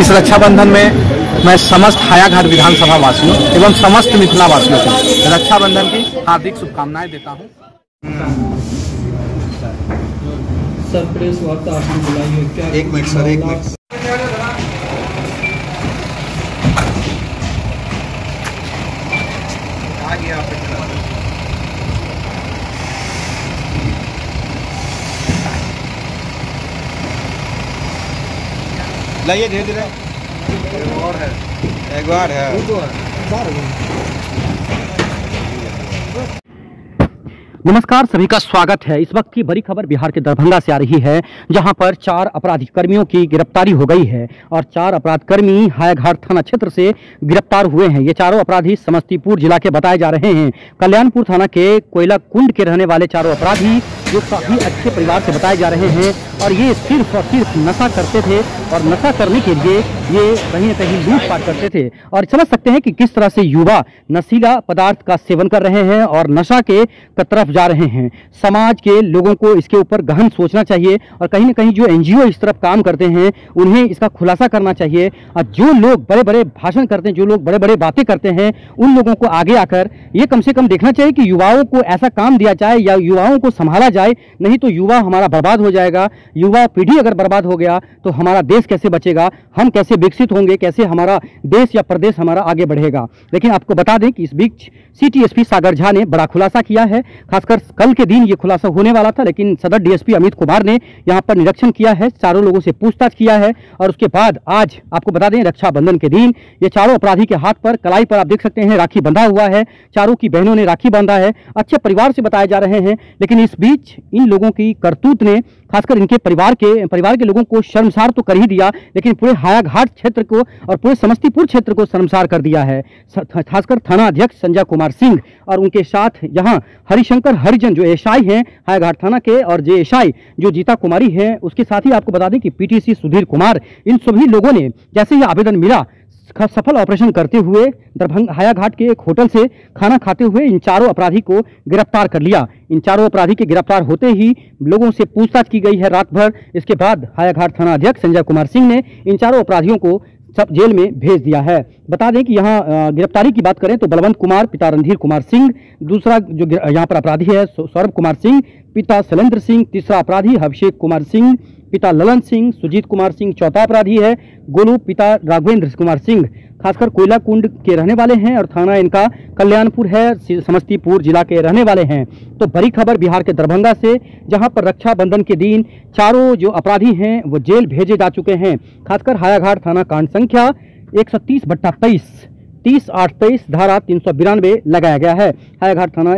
इस रक्षाबंधन में मैं समस्त हायाघाट विधानसभा वासियों एवं समस्त मिथिला वासियों को रक्षाबंधन की हार्दिक शुभकामनाएं देता हूं। सर प्रेस वार्ता आपने बुलाई है क्या? एक मिनट सर, एक मिनट। आ गया आप लाइए धीरे धीरे। एक बार है नमस्कार, सभी का स्वागत है। इस वक्त की बड़ी खबर बिहार के दरभंगा से आ रही है, जहां पर 4 अपराधी कर्मियों की गिरफ्तारी हो गई है और 4 अपराधकर्मी हायाघाट थाना क्षेत्र से गिरफ्तार हुए हैं। ये चारों अपराधी समस्तीपुर जिला के बताए जा रहे हैं। कल्याणपुर थाना के कोयला कुंड के रहने वाले चारों अपराधी जो काफी अच्छे परिवार से बताए जा रहे हैं और ये सिर्फ और सिर्फ नशा करते थे और नशा करने के लिए ये कहीं न कहीं लूटपाट करते थे। और समझ सकते हैं कि किस तरह से युवा नशीला पदार्थ का सेवन कर रहे हैं और नशा के तरफ जा रहे हैं। समाज के लोगों को इसके ऊपर गहन सोचना चाहिए और कहीं न कहीं जो एनजीओ इस तरफ काम करते हैं उन्हें इसका खुलासा करना चाहिए। और जो लोग बड़े बड़े भाषण करते हैं, जो लोग बड़े बड़े बातें करते हैं, उन लोगों को आगे आकर ये कम से कम देखना चाहिए कि युवाओं को ऐसा काम दिया जाए या युवाओं को संभाला जाए, नहीं तो युवा हमारा बर्बाद हो जाएगा। युवा पीढ़ी अगर बर्बाद हो गया तो हमारा देश कैसे बचेगा, हम कैसे विकसित होंगे, कैसे हमारा देश या प्रदेश हमारा आगे बढ़ेगा। लेकिन आपको बता दें कि इस बीच सिटी एसपी सागर झा ने बड़ा खुलासा किया है। खासकर कल के दिन ये खुलासा होने वाला था, लेकिन सदर डीएसपी अमित कुमार ने यहां पर निरीक्षण किया है, चारों लोगों से पूछताछ किया है और उसके बाद आज आपको बता दें रक्षाबंधन के दिन ये चारों अपराधी के हाथ पर कलाई पर आप देख सकते हैं राखी बंधा हुआ है। चारों की बहनों ने राखी बांधा है। अच्छे परिवार से बताए जा रहे हैं, लेकिन इस बीच इन लोगों की करतूत ने खासकर इनके परिवार के लोगों को शर्मसार तो कर ही दिया, लेकिन पूरे हायाघाट क्षेत्र को और पूरे समस्तीपुर क्षेत्र को शर्मसार कर दिया है। खासकर थाना अध्यक्ष संजय कुमार सिंह और उनके साथ यहाँ हरिशंकर हरिजन जो एएसआई हैं हायाघाट थाना के और जे एएसआई जो जीता कुमारी हैं, उसके साथ ही आपको बता दें कि पीटीसी सुधीर कुमार, इन सभी लोगों ने जैसे ही आवेदन मिला सफल ऑपरेशन करते हुए दरभंगा हायाघाट के एक होटल से खाना खाते हुए इन चारों अपराधी को गिरफ्तार कर लिया। इन चारों अपराधी के गिरफ्तार होते ही लोगों से पूछताछ की गई है रात भर। इसके बाद हायाघाट थाना अध्यक्ष संजय कुमार सिंह ने इन चारों अपराधियों को सब जेल में भेज दिया है। बता दें कि यहाँ गिरफ्तारी की बात करें तो बलवंत कुमार पिता रणधीर कुमार सिंह, दूसरा जो यहाँ पर अपराधी है सौरभ कुमार सिंह पिता शैलेंद्र सिंह, तीसरा अपराधी अभिषेक कुमार सिंह पिता ललन सिंह, सुजीत कुमार सिंह चौथा अपराधी है, गोलू पिता राघवेंद्र कुमार सिंह खासकर कोयला कुंड के रहने वाले हैं और थाना इनका कल्याणपुर है, समस्तीपुर जिला के रहने वाले हैं। तो बड़ी खबर बिहार के दरभंगा से, जहां पर रक्षाबंधन के दिन चारों जो अपराधी हैं वो जेल भेजे जा चुके हैं। खासकर हायाघाट थाना कांड संख्या 130/23 30/8/23 धारा 392 लगाया गया है। हायाघाट थाना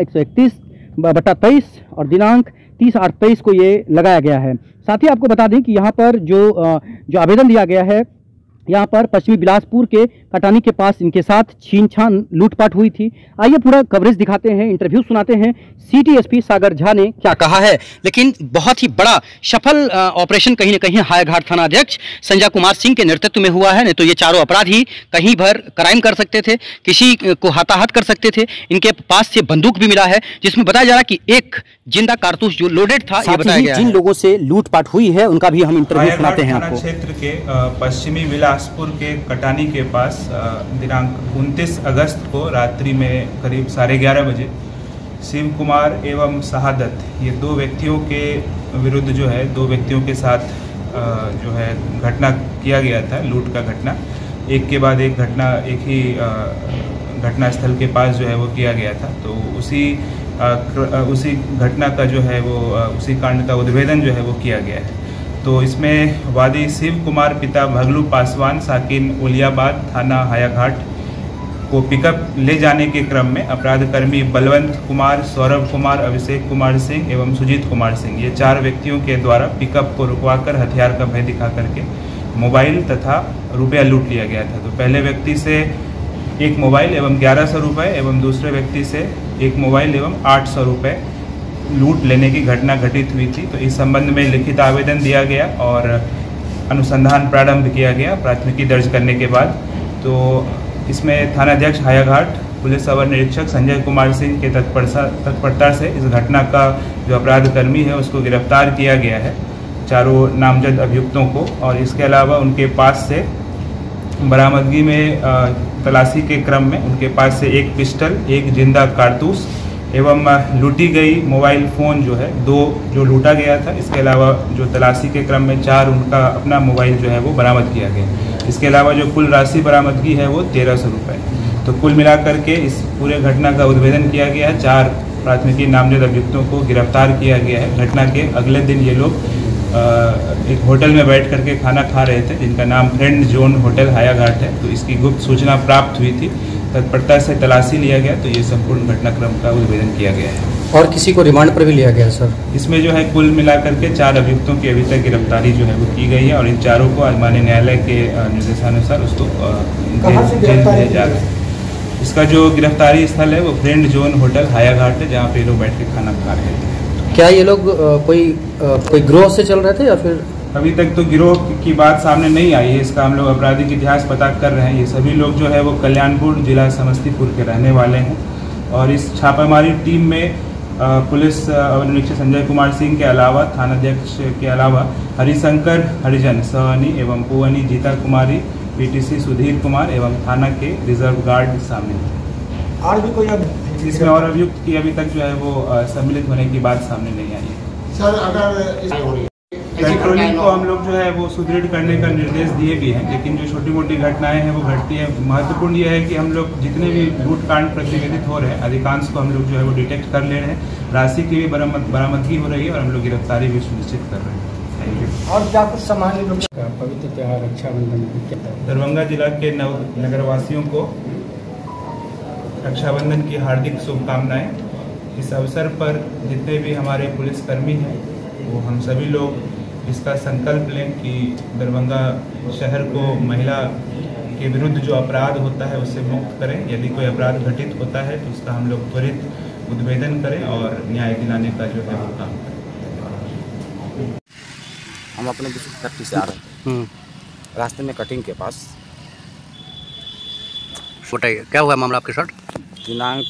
131/23 और दिनांक 30/8/23 को ये लगाया गया है। साथ ही आपको बता दें कि यहाँ पर जो आवेदन दिया गया है, यहाँ पर पश्चिमी बिलासपुर के कटानी के पास इनके साथ छीनछान लूटपाट हुई थी। आइए पूरा कवरेज दिखाते हैं, इंटरव्यू सुनाते हैं सिटी एसपी सागर झा ने क्या कहा है। लेकिन बहुत ही बड़ा सफल ऑपरेशन कहीं न कहीं हायाघाट थाना अध्यक्ष संजय कुमार सिंह के नेतृत्व में हुआ है। नहीं तो ये चारों अपराधी कहीं भर क्राइम कर सकते थे, किसी को हाथाहाथ कर सकते थे। इनके पास से बंदूक भी मिला है जिसमें बताया जा रहा कि एक जिंदा कारतूस जो लोडेड था ये बताया गया। जिन लोगों से लूटपाट हुई है उनका भी हम इंटरव्यू सुनाते हैं आपको। क्षेत्र के पश्चिमी बिलासपुर के कटानी के पास दिनांक 29 अगस्त को रात्रि में करीब 11:30 बजे शिव कुमार एवं शहादत, ये 2 व्यक्तियों के विरुद्ध जो है 2 व्यक्तियों के साथ जो है घटना किया गया था, लूट का घटना। एक के बाद एक घटना एक ही घटना स्थल के पास जो है वो किया गया था। तो उसी घटना का जो है वो उसी कांड का उद्भेदन जो है वो किया गया है। तो इसमें वादी शिव कुमार पिता भगलू पासवान साकिन उलियाबाद थाना हायाघाट को पिकअप ले जाने के क्रम में अपराधकर्मी बलवंत कुमार, सौरभ कुमार, अभिषेक कुमार सिंह एवं सुजीत कुमार सिंह, ये 4 व्यक्तियों के द्वारा पिकअप को रुकवाकर हथियार का भय दिखा करके मोबाइल तथा रुपया लूट लिया गया था। तो पहले व्यक्ति से एक मोबाइल एवं 1100 रुपये एवं दूसरे व्यक्ति से एक मोबाइल एवं 800 रुपये लूट लेने की घटना घटित हुई थी। तो इस संबंध में लिखित आवेदन दिया गया और अनुसंधान प्रारंभ किया गया प्राथमिकी दर्ज करने के बाद। तो इसमें थानाध्यक्ष हायाघाट पुलिस अवर निरीक्षक संजय कुमार सिंह के तत्परता से इस घटना का जो अपराधकर्मी है उसको गिरफ्तार किया गया है, चारों नामजद अभियुक्तों को। और इसके अलावा उनके पास से बरामदगी में तलाशी के क्रम में उनके पास से एक पिस्टल, एक जिंदा कारतूस एवं लूटी गई मोबाइल फ़ोन जो है 2 जो लूटा गया था। इसके अलावा जो तलाशी के क्रम में 4 उनका अपना मोबाइल जो है वो बरामद किया गया। इसके अलावा जो कुल राशि बरामदगी है वो 1300 रुपये। तो कुल मिलाकर के इस पूरे घटना का उद्भेदन किया गया है। 4 प्राथमिकी नामजद अभियुक्तों को गिरफ्तार किया गया है। घटना के अगले दिन ये लोग एक होटल में बैठ करके खाना खा रहे थे, जिनका नाम फ्रेंड जोन होटल हायाघाट है। तो इसकी गुप्त सूचना प्राप्त हुई थी, तत्परता से तलाशी लिया गया, तो ये संपूर्ण घटनाक्रम का उद्भेदन किया गया है। और किसी को रिमांड पर भी लिया गया सर? इसमें जो है कुल मिलाकर के 4 अभियुक्तों की अभी तक गिरफ्तारी जो है वो की गई है और इन चारों को आज माननीय न्यायालय के निर्देशानुसार उसको जेल भेजा जा रहा है। इसका जो गिरफ्तारी स्थल है वो फ्रेंड जोन होटल हायाघाट है, जहाँ पे लोग बैठ के खाना खा रहे थे। क्या ये लोग कोई गिरोह से चल रहे थे या फिर? अभी तक तो गिरोह की बात सामने नहीं आई है। इसका हम लोग आपराधिक इतिहास पता कर रहे हैं। ये सभी लोग जो है वो कल्याणपुर जिला समस्तीपुर के रहने वाले हैं और इस छापामारी टीम में पुलिस निरीक्षक संजय कुमार सिंह के अलावा, थानाध्यक्ष के अलावा हरिशंकर हरिजन सहनी एवं पुवनी जीता कुमारी, पीटीसी सुधीर कुमार एवं थाना के रिजर्व गार्ड शामिल हैं। और भी कोई इसमें और अभियुक्त की अभी तक जो है वो सम्मिलित होने की बात सामने नहीं आई है। सर अगर पेट्रोलिंग को हम लोग जो है वो सुदृढ़ करने का निर्देश दिए भी हैं, लेकिन जो छोटी मोटी घटनाएं हैं वो घटती है। महत्वपूर्ण ये है कि हम लोग जितने भी लूटकांड प्रतिवेदित हो रहे हैं अधिकांश को हम लोग जो है वो डिटेक्ट कर ले रहे हैं। राशि की भी बरामदगी हो रही है और हम लोग गिरफ्तारी भी सुनिश्चित कर रहे हैं। Thank you. और क्या कुछ सामान्य लोग पवित्र त्यौहार रक्षाबंधन दरभंगा जिला के नगरवासियों को रक्षाबंधन की हार्दिक शुभकामनाएं। इस अवसर पर जितने भी हमारे पुलिसकर्मी हैं वो हम सभी लोग इसका संकल्प लें कि दरभंगा शहर को महिला के विरुद्ध जो अपराध होता है उससे मुक्त करें। यदि कोई अपराध घटित होता है तो उसका हम लोग त्वरित उद्भेदन करें और न्याय दिलाने का जो है वो काम करें। हम अपने बिस्कुट फैक्ट्री से आ रहे थे, रास्ते में कटिंग के पास। बताइए क्या हुआ मामला आपके साथ? दिनांक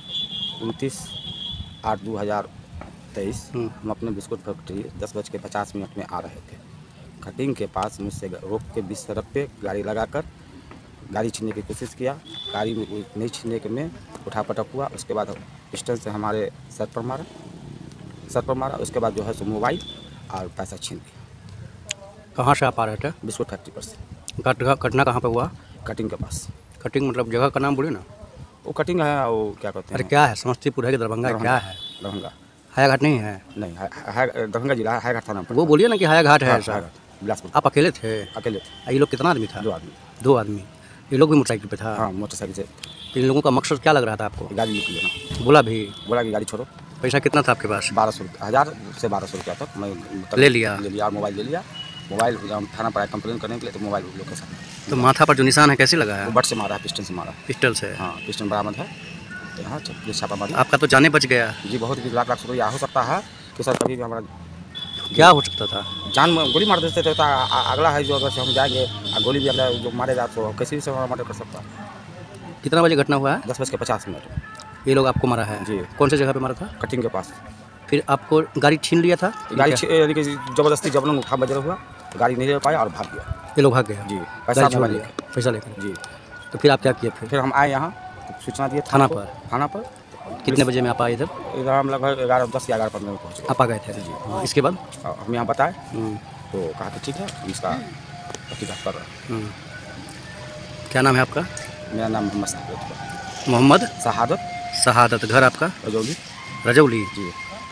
29/8/2023 हम अपने बिस्कुट फैक्ट्री 10:50 में आ रहे थे। कटिंग के पास मुझसे रोक के 20 सड़क पे गाड़ी लगाकर गाड़ी छीनने की कोशिश किया। गाड़ी में नहीं छीनने के में उठापटक हुआ। उसके बाद पिस्टल से हमारे सर पर मारा। उसके बाद जो है सो मोबाइल और पैसा छीन लिया। कहाँ से आप आ रहे थे? बिस्कुट फैक्ट्री पर से। घटना कहाँ पे हुआ? कटिंग के पास। कटिंग मतलब जगह का नाम बोले ना? वो कटिंग है, वो क्या कहते हैं? अरे क्या है, समस्तीपुर है कि दरभंगा? क्या है? दरभंगा। हायाघाट नहीं है? नहीं, दरभंगा जिला हायाघाट थाना। वो बोलिए ना कि हायाघाट है ऐसा। बिलासपुर। आप अकेले थे? अकेले थे। ये लोग कितना आदमी था? 2 आदमी। 2 आदमी। ये लोग भी मोटरसाइकिल पे था? हाँ, मोटरसाइकिल से। इन लोगों का मकसद क्या लग रहा था आपको? गाड़ी निकली ना। बोला कि गाड़ी छोड़ो। पैसा कितना था आपके पास? 1000 से 1200 रुपया तक मैं ले लिया। मोबाइल ले लिया। मोबाइल हम थाना पर आए कंप्लेन करने के लिए, तो मोबाइल लोग के साथ। तो माथा पर जो निशान है कैसे लगा है? वो बट से मारा है, पिस्टल से मारा। पिस्टल से? हाँ, पिस्टल बरामद है। यहाँ पुलिस छापा मारी। आपका तो जाने बच गया जी। बहुत ही लाख शुक्रिया। हो सकता है कि सर कभी भी हमारा क्या हो सकता था? जान में गोली मार देते थे। तो अगला है जो अगर से हम जाएंगे गोली भी अगला जो मारेगा तो किसी भी से हमारा मर्डर कर सकता है। कितना बजे घटना हुआ है? 10:50। ये लोग आपको मारा है? जी। कौन सी जगह पे मारा था? कटिंग के पास। फिर आपको गाड़ी छीन लिया था? गाड़ी जबरदस्ती जबरन उठा बजर हुआ, गाड़ी नहीं ले पाया और भाग गया। ये लोग भाग गया? जी। पैसा लेकर? जी। तो फिर आप क्या किए? फिर हम आए यहाँ, सूचना दिए थाना पर। कितने बजे में आप आए इधर? हम लगभग 11:10 या 11:15 में पहुँचे। आप आ गए थे? जी। इसके बाद हम यहाँ बताए तो कहा कि ठीक है, हम इसका तहकीकात कर रहे हैं। क्या नाम है आपका? मेरा नाम मोहम्मद शहादत। घर आपका? रजौली। जी।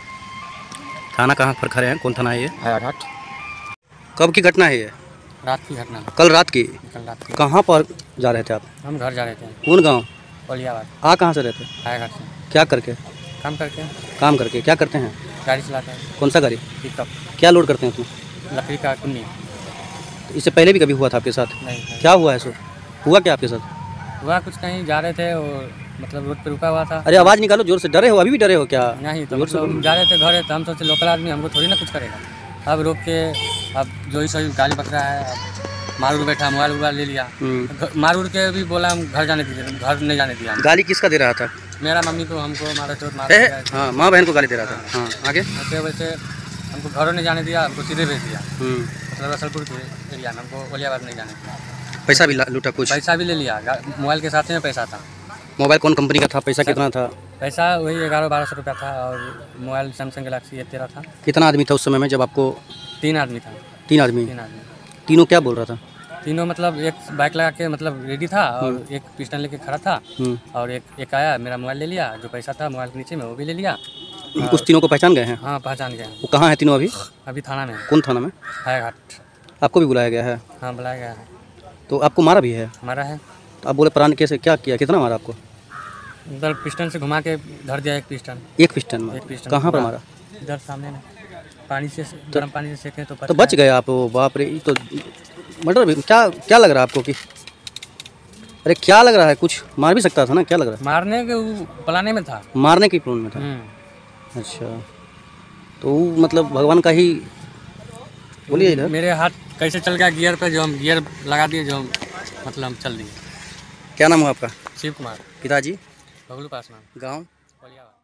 थाना कहाँ पर खड़े हैं? कौन थाना है ये? हायाघाट। कब की घटना है ये? रात की घटना। कल रात की? कहाँ पर जा रहे थे आप? हम घर जा रहे थे। कौन गांव? ओलियाबाद। आ कहाँ से रहते? हायाघाट से। क्या करके? काम करके। क्या करते हैं? गाड़ी चलाते हैं। कौन सा गाड़ी? पिकअप। क्या लोड करते हैं उसमें? लकड़ी का कुन्नी। तो इससे पहले भी कभी हुआ था आपके साथ? नहीं। क्या हुआ है सो? हुआ क्या आपके साथ? हुआ कुछ नहीं, जा रहे थे और मतलब रोड पे रुका हुआ था। अरे आवाज़ निकालो जोर से। डरे हो? अभी भी डरे हो क्या? नहीं, तो मतलब जा रहे थे घर, तो हम सोचे लोकल आदमी हमको थोड़ी ना कुछ करेगा। अब रोक के अब जो ही सही गाली बक रहा है। अब मारूर बैठा, मोबाइल ले लिया। मारूर के भी बोला हम घर जाने दीजिए, घर नहीं जाने दिया। गाली किसका दे रहा था? मेरा मम्मी को, हमको मारा चोट हाँ, माँ बहन को गाली दे रहा था। हाँ, आगे? वैसे हमको घरों नहीं जाने दिया, हमको सीधे भेज दिया। मतलब रसलपुर के एरिया में, हमको ओलियाबाद नहीं जाने दिया। पैसा भी लूटा कुछ? पैसा भी ले लिया, मोबाइल के साथ में पैसा था। मोबाइल कौन कंपनी का था? पैसा कितना था? पैसा वही 1100-1200 रुपया था और मोबाइल सैमसंग गैलेक्सी A13 था। कितना आदमी था उस समय में जब आपको? 3 आदमी था। 3 आदमी? 3 आदमी। तीनों क्या बोल रहा था? तीनों मतलब एक बाइक लगा के मतलब रेडी था और एक पिस्टल लेके खड़ा था और एक आया, मेरा मोबाइल ले लिया, जो पैसा था मोबाइल के नीचे में वो भी ले लिया। उस तीनों को पहचान गए हैं? हाँ पहचान गए हैं। वो कहाँ है तीनों अभी? अभी थाना में। कौन थाना में? हायाघाट। आपको भी बुलाया गया है? हाँ बुलाया गया है। तो आपको मारा भी है? मारा है। तो आप बोले प्राण कैसे, क्या किया, कितना मारा आपको? उधर पिस्टन से घुमा के धर दिया एक पिस्टन। एक पिस्टन में? एक पिस्टन। कहाँ पर मारा? इधर सामने में पानी से गर्म पानी से सेके तो बच गए आप? बाप रे, तो मर्डर भी क्या लग रहा है आपको कि? अरे क्या लग रहा है, कुछ मार भी सकता था ना, क्या लग रहा है? मारने के प्लाने में था। मारने के प्लान में था? अच्छा, तो मतलब भगवान का ही बोलिए। इधर मेरे हाथ कैसे चल गया गियर पे, जो हम गियर लगा दिए, जो मतलब हम चल दिए। क्या नाम है आपका? शिव कुमार। पिताजी? बबलू पासवान। गाँव? कोलियावाड़।